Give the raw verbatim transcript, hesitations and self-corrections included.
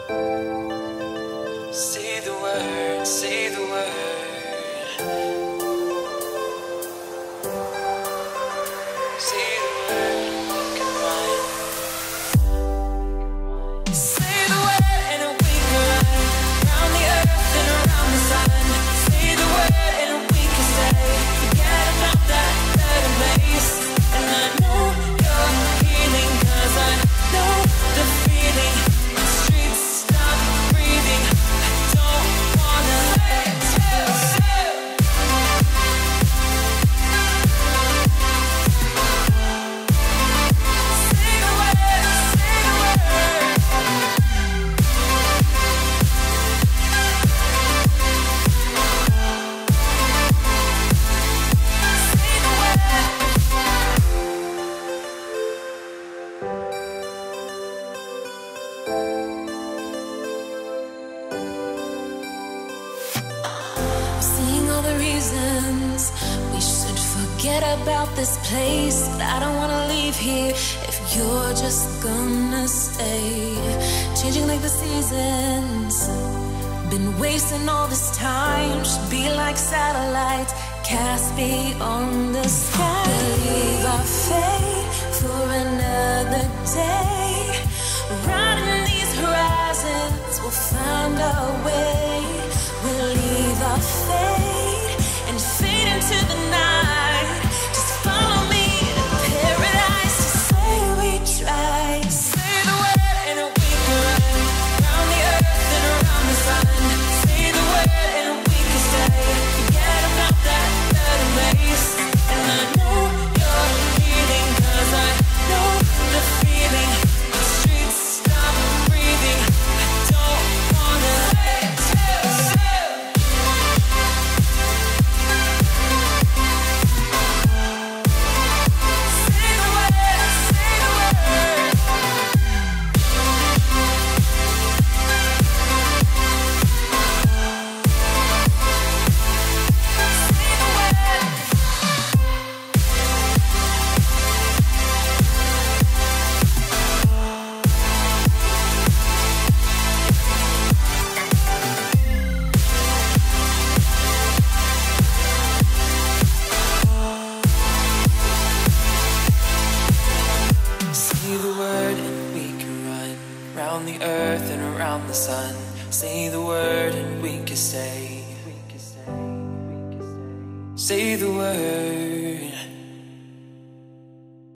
Say the word, say the word. Say the word, can rhyme. Say the word and we can run round the earth and around the sun. Say the word and we can stay. Forget about that better place. And I know you're healing, 'cause I know the feeling. The streets stop breathing. I don't wanna let you. Say the word, say the word. Say the word. Seeing all the reasons we should forget about this place, but I don't wanna leave here if you're just gonna stay. Changing like the seasons, been wasting all this time. Should be like satellites cast beyond the sky. Leave our fate for another day. Riding these horizons, we'll find our way. We'll leave our fate and fade into the night. Just follow me to paradise. Just say we tried. Say the word and we can run round the earth and around the sun. Say the word and we can stay. Forget about that better place. And I know you're healing, 'cause I know the feeling. The streets stop breathing. I don't wanna let you. Say the word, say the word. Say the word. Say the word and we can run round the earth and around the sun. Say the word and we can stay. Say the word.